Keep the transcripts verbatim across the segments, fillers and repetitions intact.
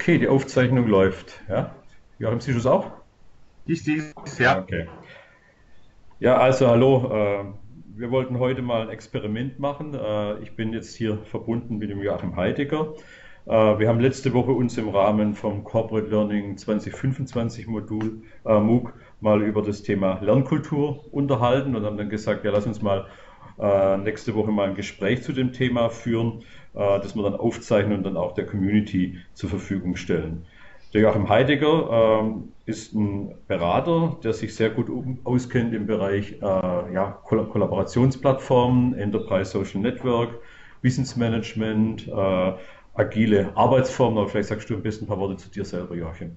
Okay, die Aufzeichnung läuft. Ja? Joachim, siehst du es auch? Ich sehe es, Ja, ja. okay. Ja, also hallo. Äh, wir wollten heute mal ein Experiment machen. Äh, ich bin jetzt hier verbunden mit dem Joachim Heidegger. Äh, wir haben letzte Woche uns im Rahmen vom Corporate Learning zwanzig fünfundzwanzig Modul äh, MOOC mal über das Thema Lernkultur unterhalten und haben dann gesagt, ja, lass uns mal äh, nächste Woche mal ein Gespräch zu dem Thema führen, äh, das wir dann aufzeichnen und dann auch der Community zur Verfügung stellen. Der Joachim Heidegger ähm, ist ein Berater, der sich sehr gut um, auskennt im Bereich äh, ja, Koll Kollaborationsplattformen, Enterprise Social Network, Wissensmanagement, äh, agile Arbeitsformen. Aber vielleicht sagst du am besten ein paar Worte zu dir selber, Joachim.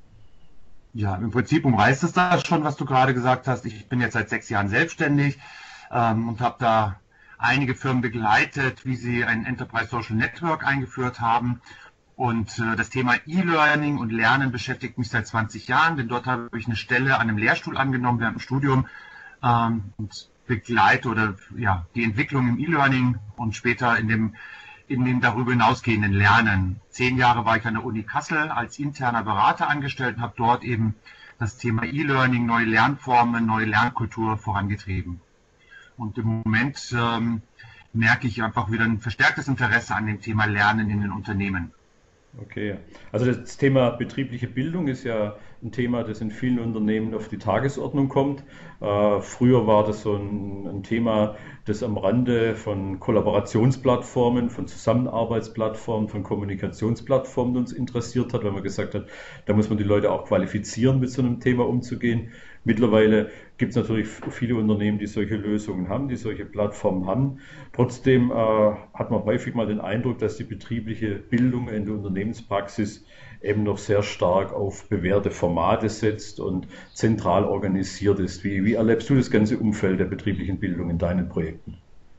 Ja, im Prinzip umreißt es da schon, was du gerade gesagt hast. Ich bin jetzt seit sechs Jahren selbstständig ähm, und habe da einige Firmen begleitet, wie sie ein Enterprise Social Network eingeführt haben. Und äh, das Thema E-Learning und Lernen beschäftigt mich seit zwanzig Jahren, denn dort habe ich eine Stelle an einem Lehrstuhl angenommen während dem Studium ähm, und begleite oder ja die Entwicklung im E-Learning und später in dem in dem darüber hinausgehenden Lernen. Zehn Jahre war ich an der Uni Kassel als interner Berater angestellt und habe dort eben das Thema E-Learning, neue Lernformen, neue Lernkultur vorangetrieben. Und im Moment ähm, merke ich einfach wieder ein verstärktes Interesse an dem Thema Lernen in den Unternehmen. Okay, also das Thema betriebliche Bildung ist ja ein Thema, das in vielen Unternehmen auf die Tagesordnung kommt. Äh, früher war das so ein, ein Thema, das am Rande von Kollaborationsplattformen, von Zusammenarbeitsplattformen, von Kommunikationsplattformen uns interessiert hat, weil man gesagt hat, da muss man die Leute auch qualifizieren, mit so einem Thema umzugehen. Mittlerweile gibt es natürlich viele Unternehmen, die solche Lösungen haben, die solche Plattformen haben. Trotzdem äh, hat man häufig mal den Eindruck, dass die betriebliche Bildung in der Unternehmenspraxis eben noch sehr stark auf bewährte Formate setzt und zentral organisiert ist. Wie, wie erlebst du das ganze Umfeld der betrieblichen Bildung in deinen Projekten?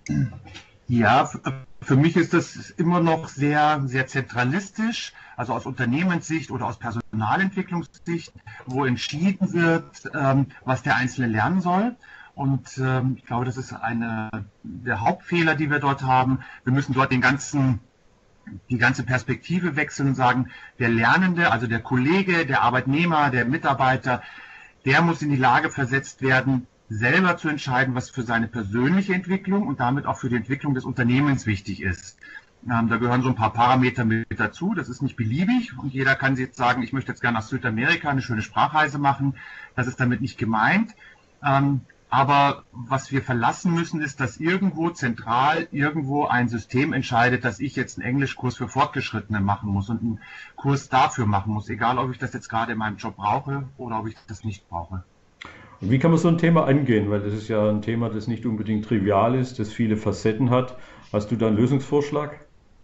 Ja, für mich ist das immer noch sehr, sehr zentralistisch, also aus Unternehmenssicht oder aus Personalentwicklungssicht, wo entschieden wird, ähm, was der Einzelne lernen soll. Und ähm, ich glaube, das ist einer der Hauptfehler, die wir dort haben. Wir müssen dort den ganzen, die ganze Perspektive wechseln und sagen, der Lernende, also der Kollege, der Arbeitnehmer, der Mitarbeiter, der muss in die Lage versetzt werden, selber zu entscheiden, was für seine persönliche Entwicklung und damit auch für die Entwicklung des Unternehmens wichtig ist. Ähm, da gehören so ein paar Parameter mit dazu. Das ist nicht beliebig und jeder kann jetzt sagen, ich möchte jetzt gerne nach Südamerika eine schöne Sprachreise machen. Das ist damit nicht gemeint. Ähm, aber was wir verlassen müssen, ist, dass irgendwo zentral irgendwo ein System entscheidet, dass ich jetzt einen Englischkurs für Fortgeschrittene machen muss und einen Kurs dafür machen muss, egal ob ich das jetzt gerade in meinem Job brauche oder ob ich das nicht brauche. Und wie kann man so ein Thema angehen? Weil das ist ja ein Thema, das nicht unbedingt trivial ist, das viele Facetten hat. Hast du da einen Lösungsvorschlag?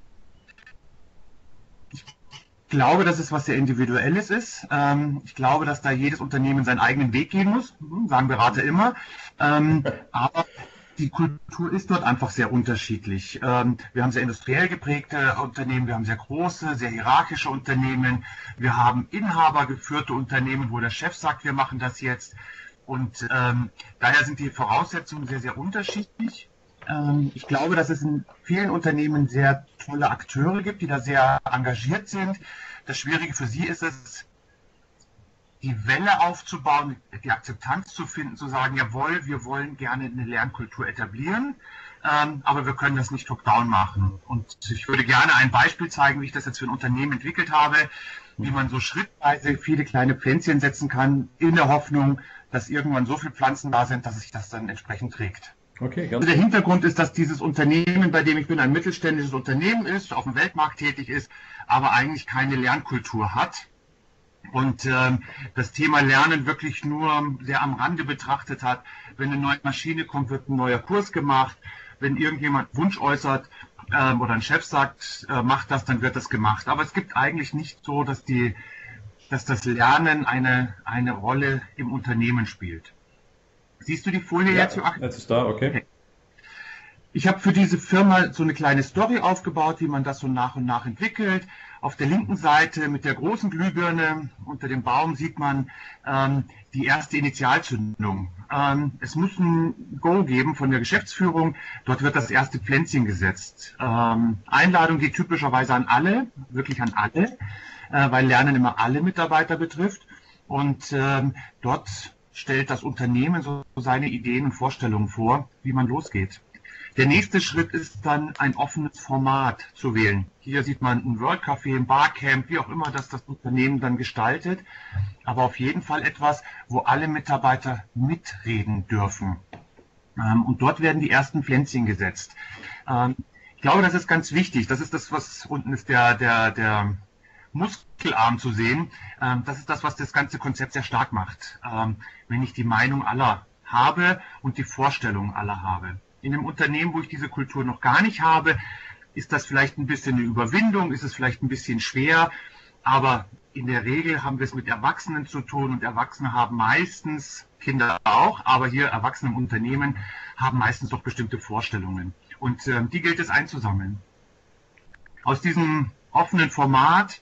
Ich glaube, dass es was sehr Individuelles ist. Ähm, ich glaube, dass da jedes Unternehmen seinen eigenen Weg gehen muss, hm, sagen Berater immer. Ähm, aber die Kultur ist dort einfach sehr unterschiedlich. Ähm, wir haben sehr industriell geprägte Unternehmen, wir haben sehr große, sehr hierarchische Unternehmen, wir haben inhabergeführte Unternehmen, wo der Chef sagt, wir machen das jetzt. Und ähm, daher sind die Voraussetzungen sehr, sehr unterschiedlich. Ähm, ich glaube, dass es in vielen Unternehmen sehr tolle Akteure gibt, die da sehr engagiert sind. Das Schwierige für sie ist es, die Welle aufzubauen, die Akzeptanz zu finden, zu sagen, jawohl, wir wollen gerne eine Lernkultur etablieren, ähm, aber wir können das nicht top-down machen. Und ich würde gerne ein Beispiel zeigen, wie ich das jetzt für ein Unternehmen entwickelt habe, wie man so schrittweise viele kleine Pflänzchen setzen kann, in der Hoffnung, dass irgendwann so viele Pflanzen da sind, dass sich das dann entsprechend trägt. Okay, Also gern. der Hintergrund ist, dass dieses Unternehmen, bei dem ich bin, ein mittelständisches Unternehmen ist, auf dem Weltmarkt tätig ist, aber eigentlich keine Lernkultur hat. Und ähm, das Thema Lernen wirklich nur sehr am Rande betrachtet hat. Wenn eine neue Maschine kommt, wird ein neuer Kurs gemacht. Wenn irgendjemand Wunsch äußert ähm, oder ein Chef sagt, äh, macht das, dann wird das gemacht. Aber es gibt eigentlich nicht so, dass, die, dass das Lernen eine, eine Rolle im Unternehmen spielt. Siehst du die Folie jetzt, Ja, Joachim? jetzt ist da, okay. Okay. Ich habe für diese Firma so eine kleine Story aufgebaut, wie man das so nach und nach entwickelt. Auf der linken Seite mit der großen Glühbirne unter dem Baum sieht man ähm, die erste Initialzündung. Ähm, es muss ein Go geben von der Geschäftsführung. Dort wird das erste Pflänzchen gesetzt. Ähm, Einladung geht typischerweise an alle, wirklich an alle. äh, weil Lernen immer alle Mitarbeiter betrifft. Und ähm, dort stellt das Unternehmen so seine Ideen und Vorstellungen vor, wie man losgeht. Der nächste Schritt ist dann, ein offenes Format zu wählen. Hier sieht man ein World Café, ein Barcamp, wie auch immer das das Unternehmen dann gestaltet. Aber auf jeden Fall etwas, wo alle Mitarbeiter mitreden dürfen. Ähm, und dort werden die ersten Pflänzchen gesetzt. Ähm, ich glaube, das ist ganz wichtig. Das ist das, was unten ist der, der, der Muskelarm zu sehen. Ähm, das ist das, was das ganze Konzept sehr stark macht. Ähm, wenn ich die Meinung aller habe und die Vorstellung aller habe. In einem Unternehmen, wo ich diese Kultur noch gar nicht habe, ist das vielleicht ein bisschen eine Überwindung, ist es vielleicht ein bisschen schwer, aber in der Regel haben wir es mit Erwachsenen zu tun und Erwachsene haben meistens, Kinder auch, aber hier Erwachsene im Unternehmen haben meistens doch bestimmte Vorstellungen und äh, die gilt es einzusammeln. Aus diesem offenen Format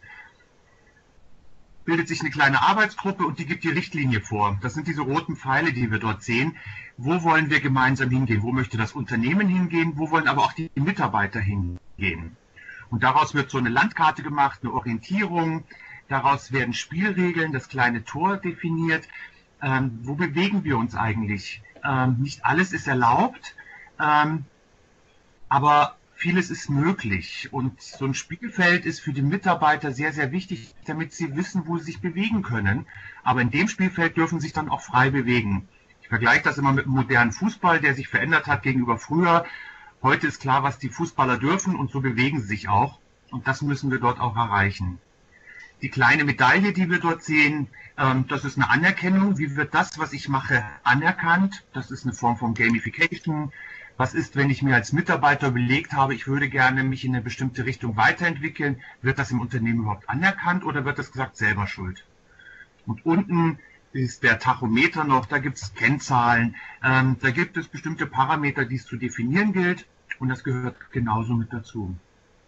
bildet sich eine kleine Arbeitsgruppe und die gibt die Richtlinie vor. Das sind diese roten Pfeile, die wir dort sehen. Wo wollen wir gemeinsam hingehen? Wo möchte das Unternehmen hingehen? Wo wollen aber auch die Mitarbeiter hingehen? Und daraus wird so eine Landkarte gemacht, eine Orientierung. Daraus werden Spielregeln, das kleine Tor definiert. Ähm, wo bewegen wir uns eigentlich? Ähm, nicht alles ist erlaubt, ähm, aber vieles ist möglich und so ein Spielfeld ist für die Mitarbeiter sehr, sehr wichtig, damit sie wissen, wo sie sich bewegen können. Aber in dem Spielfeld dürfen sie sich dann auch frei bewegen. Ich vergleiche das immer mit dem modernen Fußball, der sich verändert hat gegenüber früher. Heute ist klar, was die Fußballer dürfen und so bewegen sie sich auch. Und das müssen wir dort auch erreichen. Die kleine Medaille, die wir dort sehen, das ist eine Anerkennung. Wie wird das, was ich mache, anerkannt? Das ist eine Form von Gamification. Was ist, wenn ich mir als Mitarbeiter überlegt habe, ich würde gerne mich in eine bestimmte Richtung weiterentwickeln? Wird das im Unternehmen überhaupt anerkannt oder wird das gesagt, selber schuld? Und unten ist der Tachometer noch, da gibt es Kennzahlen, ähm, da gibt es bestimmte Parameter, die es zu definieren gilt und das gehört genauso mit dazu.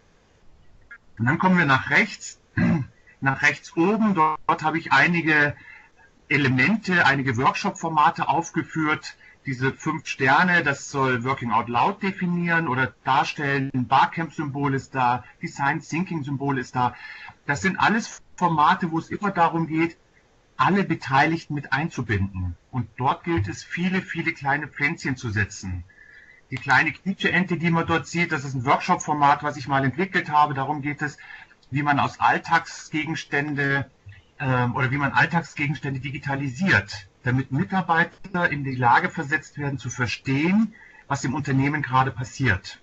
Und dann kommen wir nach rechts, nach rechts oben, dort, dort habe ich einige Elemente, einige Workshop-Formate aufgeführt. Diese fünf Sterne, das soll Working Out Loud definieren oder darstellen. Ein Barcamp-Symbol ist da, Design Thinking-Symbol ist da. Das sind alles Formate, wo es immer darum geht, alle Beteiligten mit einzubinden. Und dort gilt es, viele, viele kleine Pflänzchen zu setzen. Die kleine Quietscheente, die man dort sieht, das ist ein Workshop-Format, was ich mal entwickelt habe. Darum geht es, wie man aus Alltagsgegenstände ähm, oder wie man Alltagsgegenstände digitalisiert, damit Mitarbeiter in die Lage versetzt werden, zu verstehen, was im Unternehmen gerade passiert.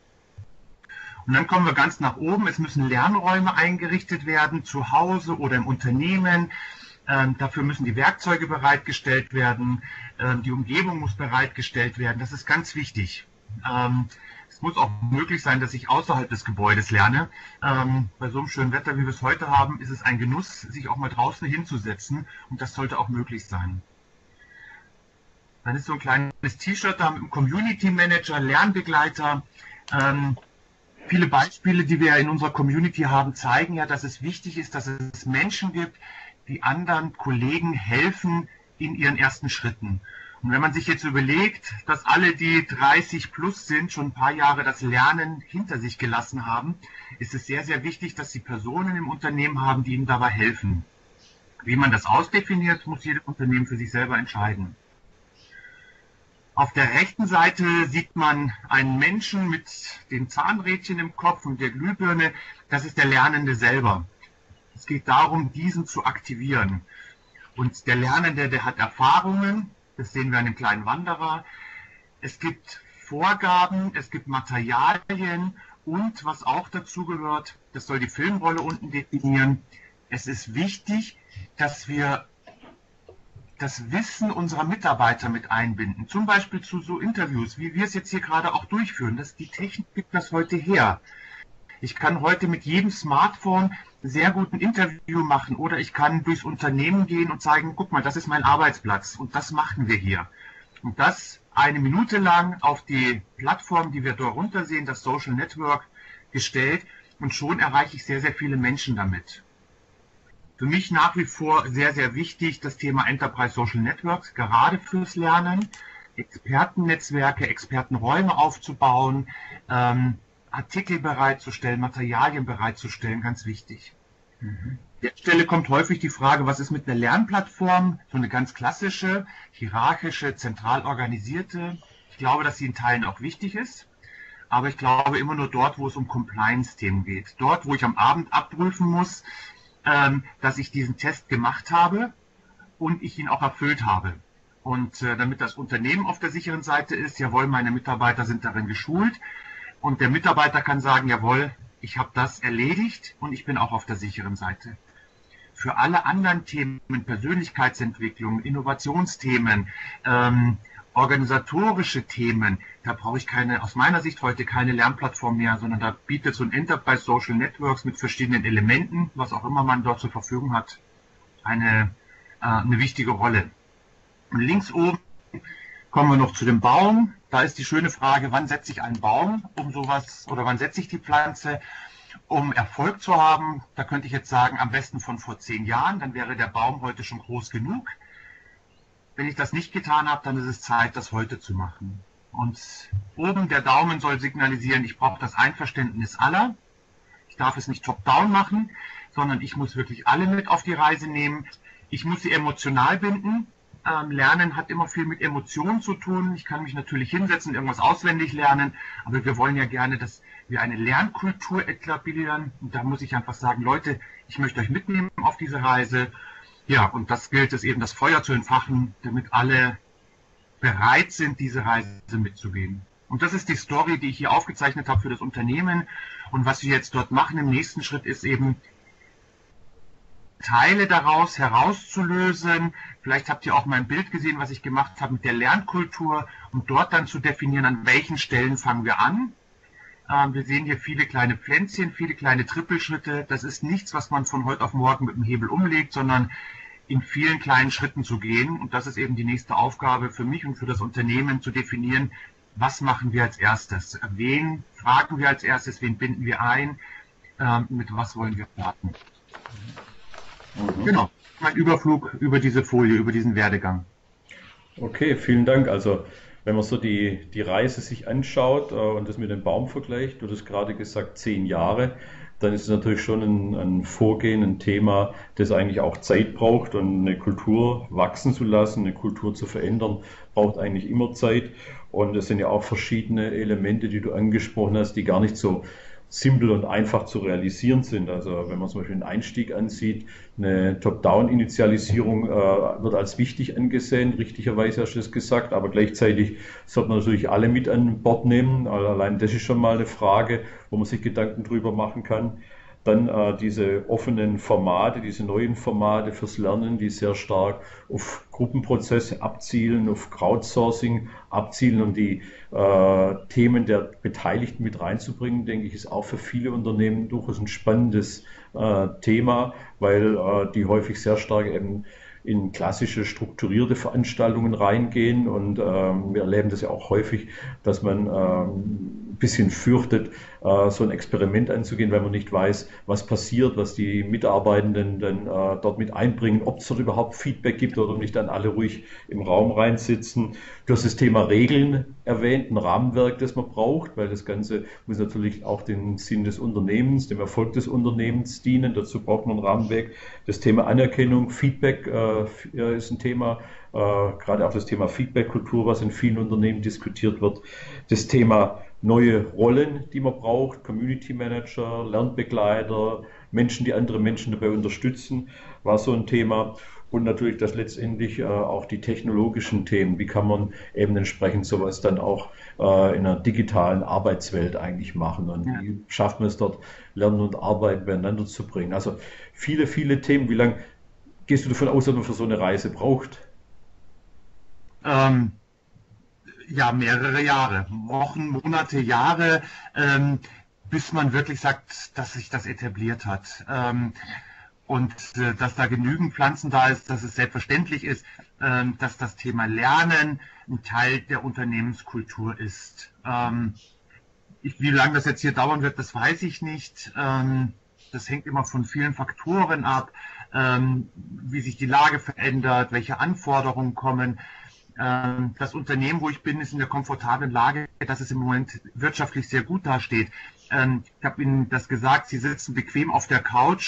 Und dann kommen wir ganz nach oben. Es müssen Lernräume eingerichtet werden, zu Hause oder im Unternehmen. Ähm, dafür müssen die Werkzeuge bereitgestellt werden. Ähm, die Umgebung muss bereitgestellt werden. Das ist ganz wichtig. Ähm, es muss auch möglich sein, dass ich außerhalb des Gebäudes lerne. Ähm, bei so einem schönen Wetter, wie wir es heute haben, ist es ein Genuss, sich auch mal draußen hinzusetzen. Und das sollte auch möglich sein. Dann ist so ein kleines T-Shirt da mit dem Community Manager, Lernbegleiter. Ähm, viele Beispiele, die wir in unserer Community haben, zeigen ja, dass es wichtig ist, dass es Menschen gibt, die anderen Kollegen helfen in ihren ersten Schritten. Und wenn man sich jetzt überlegt, dass alle, die dreißig plus sind, schon ein paar Jahre das Lernen hinter sich gelassen haben, ist es sehr, sehr wichtig, dass sie Personen im Unternehmen haben, die ihnen dabei helfen. Wie man das ausdefiniert, muss jedes Unternehmen für sich selber entscheiden. Auf der rechten Seite sieht man einen Menschen mit dem Zahnrädchen im Kopf und der Glühbirne. Das ist der Lernende selber. Es geht darum, diesen zu aktivieren. Und der Lernende, der hat Erfahrungen, das sehen wir an dem kleinen Wanderer. Es gibt Vorgaben, es gibt Materialien und was auch dazu gehört, das soll die Filmrolle unten definieren. Es ist wichtig, dass wir das Wissen unserer Mitarbeiter mit einbinden. Zum Beispiel zu so Interviews, wie wir es jetzt hier gerade auch durchführen. Das, die Technik gibt das heute her. Ich kann heute mit jedem Smartphone sehr gut ein Interview machen oder ich kann durchs Unternehmen gehen und zeigen, guck mal, das ist mein Arbeitsplatz und das machen wir hier. Und das eine Minute lang auf die Plattform, die wir dort runter sehen, das Social Network, gestellt und schon erreiche ich sehr, sehr viele Menschen damit. Für mich nach wie vor sehr, sehr wichtig das Thema Enterprise Social Networks, gerade fürs Lernen, Expertennetzwerke, Expertenräume aufzubauen, ähm, Artikel bereitzustellen, Materialien bereitzustellen, ganz wichtig. Mhm. der Stelle kommt häufig die Frage, was ist mit einer Lernplattform? So eine ganz klassische, hierarchische, zentral organisierte. Ich glaube, dass sie in Teilen auch wichtig ist. Aber ich glaube immer nur dort, wo es um Compliance-Themen geht. Dort, wo ich am Abend abprüfen muss, ähm, dass ich diesen Test gemacht habe und ich ihn auch erfüllt habe. Und äh, damit das Unternehmen auf der sicheren Seite ist, jawohl, meine Mitarbeiter sind darin geschult. Und der Mitarbeiter kann sagen, jawohl, ich habe das erledigt und ich bin auch auf der sicheren Seite. Für alle anderen Themen, Persönlichkeitsentwicklung, Innovationsthemen, ähm, organisatorische Themen, da brauche ich keine, aus meiner Sicht heute keine Lernplattform mehr, sondern da bietet so ein Enterprise Social Networks mit verschiedenen Elementen, was auch immer man dort zur Verfügung hat, eine, äh, eine wichtige Rolle. Und links oben kommen wir noch zu dem Baum. Da ist die schöne Frage, wann setze ich einen Baum, um sowas, oder wann setze ich die Pflanze, um Erfolg zu haben? Da könnte ich jetzt sagen, am besten von vor zehn Jahren, dann wäre der Baum heute schon groß genug. Wenn ich das nicht getan habe, dann ist es Zeit, das heute zu machen. Und oben der Daumen soll signalisieren, ich brauche das Einverständnis aller. Ich darf es nicht top-down machen, sondern ich muss wirklich alle mit auf die Reise nehmen. Ich muss sie emotional binden. Ähm, Lernen hat immer viel mit Emotionen zu tun. Ich kann mich natürlich hinsetzen, irgendwas auswendig lernen, aber wir wollen ja gerne, dass wir eine Lernkultur etablieren. Und da muss ich einfach sagen, Leute, ich möchte euch mitnehmen auf diese Reise. Ja, und das gilt es eben, das Feuer zu entfachen, damit alle bereit sind, diese Reise mitzugehen. Und das ist die Story, die ich hier aufgezeichnet habe für das Unternehmen. Und was wir jetzt dort machen im nächsten Schritt ist eben, Teile daraus herauszulösen. Vielleicht habt ihr auch mein Bild gesehen, was ich gemacht habe mit der Lernkultur, um dort dann zu definieren, an welchen Stellen fangen wir an. Ähm, wir sehen hier viele kleine Pflänzchen, viele kleine Trippelschritte. Das ist nichts, was man von heute auf morgen mit dem Hebel umlegt, sondern in vielen kleinen Schritten zu gehen. Und das ist eben die nächste Aufgabe für mich und für das Unternehmen, zu definieren, was machen wir als erstes? Wen fragen wir als erstes? Wen binden wir ein? Ähm, mit was wollen wir starten? Mhm. Genau, mein Überflug über diese Folie, über diesen Werdegang. Okay, vielen Dank. Also wenn man so die, die Reise sich anschaut äh, und das mit dem Baum vergleicht, du hast gerade gesagt zehn Jahre, dann ist es natürlich schon ein, ein Vorgehen, ein Thema, das eigentlich auch Zeit braucht, und eine Kultur wachsen zu lassen, eine Kultur zu verändern, braucht eigentlich immer Zeit. Und es sind ja auch verschiedene Elemente, die du angesprochen hast, die gar nicht so simpel und einfach zu realisieren sind. Also wenn man zum Beispiel den Einstieg ansieht, eine Top-Down-Initialisierung äh, wird als wichtig angesehen, richtigerweise hast du das gesagt, aber gleichzeitig sollte man natürlich alle mit an Bord nehmen. Also allein das ist schon mal eine Frage, wo man sich Gedanken drüber machen kann. Dann äh, diese offenen Formate, diese neuen Formate fürs Lernen, die sehr stark auf Gruppenprozesse abzielen, auf Crowdsourcing abzielen, um die äh, Themen der Beteiligten mit reinzubringen, denke ich, ist auch für viele Unternehmen durchaus ein spannendes äh, Thema, weil äh, die häufig sehr stark eben in klassische strukturierte Veranstaltungen reingehen, und ähm, wir erleben das ja auch häufig, dass man ähm, ein bisschen fürchtet, äh, so ein Experiment anzugehen, weil man nicht weiß, was passiert, was die Mitarbeitenden dann äh, dort mit einbringen, ob es dort überhaupt Feedback gibt oder ob nicht dann alle ruhig im Raum reinsitzen. Du hast das Thema Regeln erwähnt, ein Rahmenwerk, das man braucht, weil das Ganze muss natürlich auch dem Sinn des Unternehmens, dem Erfolg des Unternehmens dienen. Dazu braucht man ein Rahmenwerk. Das Thema Anerkennung, Feedback äh, ist ein Thema, äh, gerade auch das Thema Feedback-Kultur, was in vielen Unternehmen diskutiert wird. Das Thema neue Rollen, die man braucht, Community Manager, Lernbegleiter, Menschen, die andere Menschen dabei unterstützen, war so ein Thema. Und natürlich das letztendlich äh, auch die technologischen Themen. Wie kann man eben entsprechend sowas dann auch äh, in einer digitalen Arbeitswelt eigentlich machen? Und ja. Wie schafft man es dort, Lernen und Arbeit beieinander zu bringen? Also viele, viele Themen. Wie lange gehst du davon aus, dass man für so eine Reise braucht? Ähm, ja, mehrere Jahre. Wochen, Monate, Jahre, ähm, bis man wirklich sagt, dass sich das etabliert hat. Ähm, Und äh, dass da genügend Pflanzen da ist, dass es selbstverständlich ist, äh, dass das Thema Lernen ein Teil der Unternehmenskultur ist. Ähm, ich, wie lange das jetzt hier dauern wird, das weiß ich nicht. Ähm, das hängt immer von vielen Faktoren ab, ähm, wie sich die Lage verändert, welche Anforderungen kommen. Ähm, das Unternehmen, wo ich bin, ist in der komfortablen Lage, dass es im Moment wirtschaftlich sehr gut dasteht. Ähm, ich habe Ihnen das gesagt, Sie sitzen bequem auf der Couch.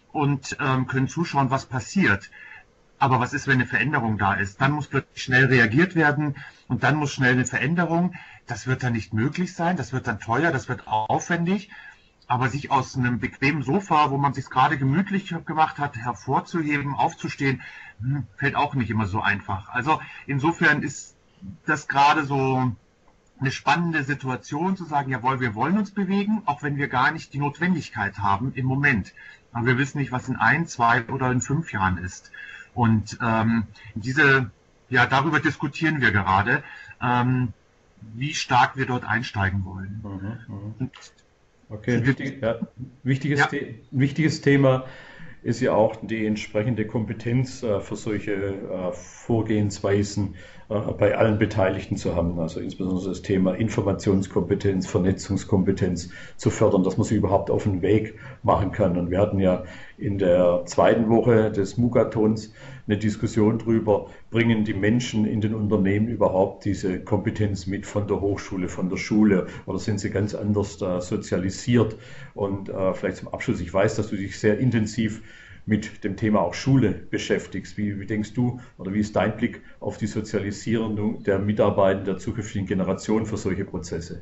und ähm, können zuschauen, was passiert. Aber was ist, wenn eine Veränderung da ist? Dann muss plötzlich schnell reagiert werden und dann muss schnell eine Veränderung. Das wird dann nicht möglich sein, das wird dann teuer, das wird aufwendig. Aber sich aus einem bequemen Sofa, wo man sich gerade gemütlich gemacht hat, hervorzuheben, aufzustehen, fällt auch nicht immer so einfach. Also insofern ist das gerade so eine spannende Situation, zu sagen, jawohl, wir wollen uns bewegen, auch wenn wir gar nicht die Notwendigkeit haben im Moment. Aber wir wissen nicht, was in ein, zwei oder in fünf Jahren ist. Und ähm, diese, ja, darüber diskutieren wir gerade, ähm, wie stark wir dort einsteigen wollen. Mhm, mh. Okay, wichtig, ja, wichtiges, ja. The wichtiges Thema ist ja auch die entsprechende Kompetenz äh, für solche äh, Vorgehensweisen äh, bei allen Beteiligten zu haben. Also insbesondere das Thema Informationskompetenz, Vernetzungskompetenz zu fördern, dass man sie überhaupt auf den Weg machen kann. Und wir hatten ja in der zweiten Woche des Mugatons eine Diskussion darüber, bringen die Menschen in den Unternehmen überhaupt diese Kompetenz mit von der Hochschule, von der Schule, oder sind sie ganz anders äh, sozialisiert? Und äh, vielleicht zum Abschluss, ich weiß, dass du dich sehr intensiv mit dem Thema auch Schule beschäftigst. Wie, wie denkst du oder wie ist dein Blick auf die Sozialisierung der Mitarbeiter der zukünftigen Generation für solche Prozesse?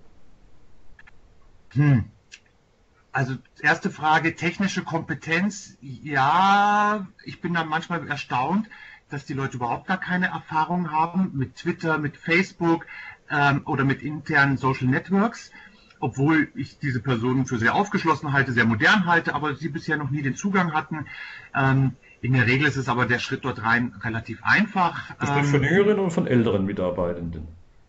Hm. Also erste Frage, technische Kompetenz. Ja, ich bin dann manchmal erstaunt, dass die Leute überhaupt gar keine Erfahrung haben mit Twitter, mit Facebook ähm, oder mit internen Social Networks, obwohl ich diese Personen für sehr aufgeschlossen halte, sehr modern halte, aber sie bisher noch nie den Zugang hatten. Ähm, in der Regel ist es aber der Schritt dort rein relativ einfach. Das spricht von jüngeren und von älteren Mitarbeitenden.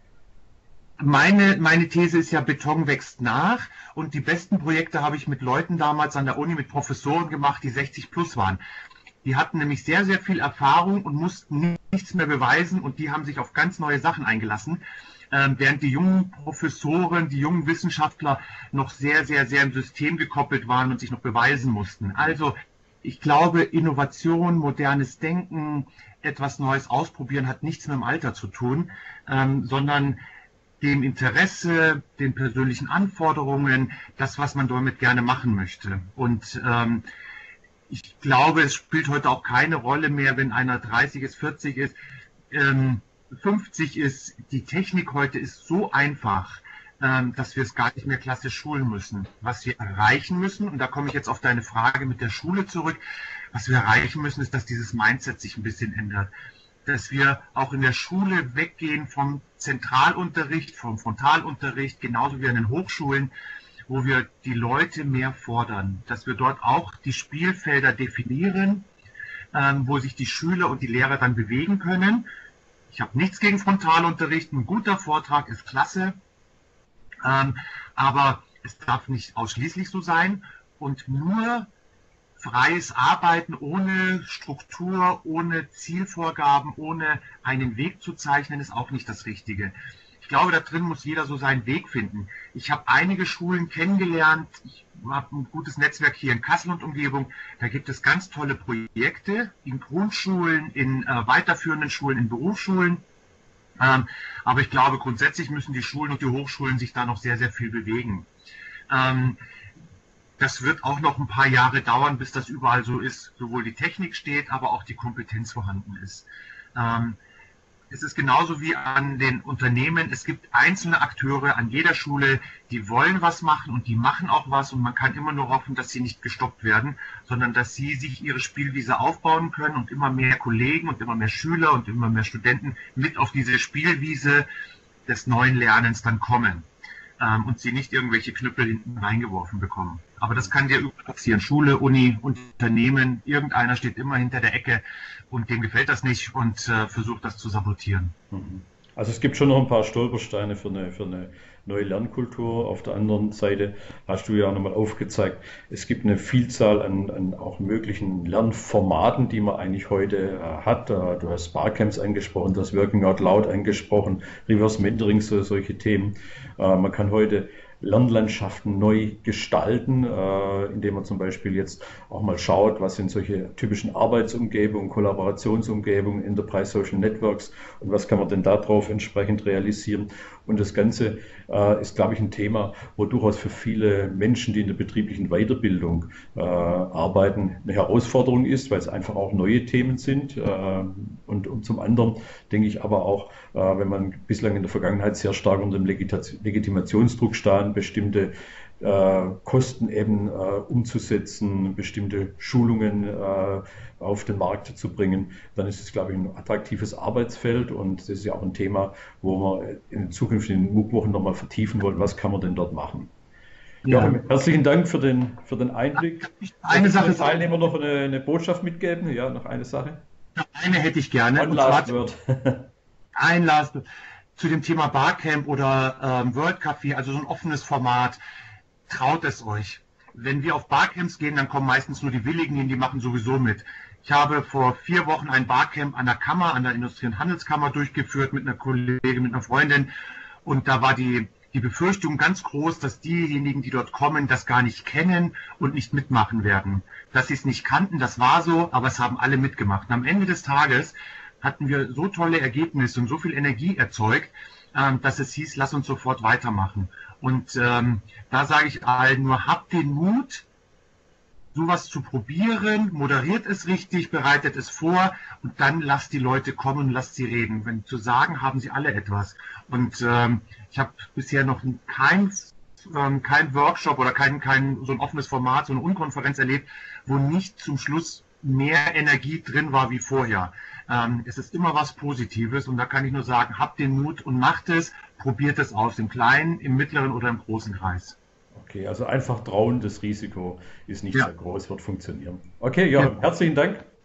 Meine, meine These ist ja, Beton wächst nach, und die besten Projekte habe ich mit Leuten damals an der Uni, mit Professoren gemacht, die sechzig plus waren. Die hatten nämlich sehr, sehr viel Erfahrung und mussten nichts mehr beweisen, und die haben sich auf ganz neue Sachen eingelassen, ähm, während die jungen Professoren, die jungen Wissenschaftler noch sehr, sehr, sehr im System gekoppelt waren und sich noch beweisen mussten. Also ich glaube, Innovation, modernes Denken, etwas Neues ausprobieren hat nichts mit dem Alter zu tun, ähm, sondern dem Interesse, den persönlichen Anforderungen, das, was man damit gerne machen möchte. Und ähm, ich glaube, es spielt heute auch keine Rolle mehr, wenn einer dreißig ist, vierzig ist, ähm, fünfzig ist. Die Technik heute ist so einfach, ähm, dass wir es gar nicht mehr klassisch schulen müssen. Was wir erreichen müssen, und da komme ich jetzt auf deine Frage mit der Schule zurück, was wir erreichen müssen, ist, dass dieses Mindset sich ein bisschen ändert. Dass wir auch in der Schule weggehen vom Zentralunterricht, vom Frontalunterricht, genauso wie an den Hochschulen, wo wir die Leute mehr fordern. Dass wir dort auch die Spielfelder definieren, ähm, wo sich die Schüler und die Lehrer dann bewegen können. Ich habe nichts gegen Frontalunterricht, ein guter Vortrag ist klasse, ähm, aber es darf nicht ausschließlich so sein, und nur freies Arbeiten ohne Struktur, ohne Zielvorgaben, ohne einen Weg zu zeichnen, ist auch nicht das Richtige. Ich glaube, da drin muss jeder so seinen Weg finden. Ich habe einige Schulen kennengelernt. Ich habe ein gutes Netzwerk hier in Kassel und Umgebung. Da gibt es ganz tolle Projekte in Grundschulen, in äh, weiterführenden Schulen, in Berufsschulen. Ähm, aber ich glaube, grundsätzlich müssen die Schulen und die Hochschulen sich da noch sehr, sehr viel bewegen. Ähm, Das wird auch noch ein paar Jahre dauern, bis das überall so ist, sowohl die Technik steht, aber auch die Kompetenz vorhanden ist. Ähm, es ist genauso wie an den Unternehmen. Es gibt einzelne Akteure an jeder Schule, die wollen was machen, und die machen auch was, und man kann immer nur hoffen, dass sie nicht gestoppt werden, sondern dass sie sich ihre Spielwiese aufbauen können und immer mehr Kollegen und immer mehr Schüler und immer mehr Studenten mit auf diese Spielwiese des neuen Lernens dann kommen. Und sie nicht irgendwelche Knüppel hinten reingeworfen bekommen. Aber das kann dir überall passieren. Schule, Uni, Unternehmen, irgendeiner steht immer hinter der Ecke und dem gefällt das nicht und äh, versucht das zu sabotieren. Also es gibt schon noch ein paar Stolpersteine für eine, für eine neue Lernkultur. Auf der anderen Seite hast du ja nochmal aufgezeigt, es gibt eine Vielzahl an, an auch möglichen Lernformaten, die man eigentlich heute äh, hat. Äh, du hast Barcamps angesprochen, das Working Out Loud angesprochen, Reverse Mentoring, so, solche Themen. Äh, man kann heute Lernlandschaften neu gestalten, äh, indem man zum Beispiel jetzt auch mal schaut, was sind solche typischen Arbeitsumgebungen, Kollaborationsumgebungen, Enterprise Social Networks und was kann man denn darauf entsprechend realisieren. Und das Ganze äh, ist, glaube ich, ein Thema, wo durchaus für viele Menschen, die in der betrieblichen Weiterbildung äh, arbeiten, eine Herausforderung ist, weil es einfach auch neue Themen sind. Äh, und, und zum anderen denke ich aber auch, äh, wenn man bislang in der Vergangenheit sehr stark unter dem Legita- Legitimationsdruck stand, bestimmte äh, Kosten eben äh, umzusetzen, bestimmte Schulungen äh, auf den Markt zu bringen, dann ist es, glaube ich, ein attraktives Arbeitsfeld und das ist ja auch ein Thema, wo wir in zukünftigen MOOC-Wochen nochmal vertiefen wollen, was kann man denn dort machen. Ja. Joachim, herzlichen Dank für den, für den Einblick. Eine Sache den Teilnehmern noch eine, eine Botschaft mitgeben. Ja, noch eine Sache. Eine hätte ich gerne. One und last zwar word. ein Last zu dem Thema Barcamp oder ähm, World Café, also so ein offenes Format. Traut es euch. Wenn wir auf Barcamps gehen, dann kommen meistens nur die Willigen hin, die machen sowieso mit. Ich habe vor vier Wochen ein Barcamp an der Kammer, an der Industrie- und Handelskammer durchgeführt mit einer Kollegin, mit einer Freundin. Und da war die, die Befürchtung ganz groß, dass diejenigen, die dort kommen, das gar nicht kennen und nicht mitmachen werden. Dass sie es nicht kannten, das war so, aber es haben alle mitgemacht. Und am Ende des Tages hatten wir so tolle Ergebnisse und so viel Energie erzeugt, ähm, dass es hieß, lass uns sofort weitermachen. Und ähm, da sage ich allen nur, habt den Mut, sowas zu probieren, moderiert es richtig, bereitet es vor und dann lasst die Leute kommen, lasst sie reden. Wenn zu sagen, haben sie alle etwas. Und ähm, ich habe bisher noch kein, ähm, kein Workshop oder kein, kein so ein offenes Format, so eine Unkonferenz erlebt, wo nicht zum Schluss mehr Energie drin war wie vorher. Ähm, es ist immer was Positives und da kann ich nur sagen, habt den Mut und macht es, probiert es aus, im kleinen, im mittleren oder im großen Kreis. Okay, also einfach trauen, das Risiko ist nicht Ja. sehr groß, wird funktionieren. Okay, ja, Ja. herzlichen Dank.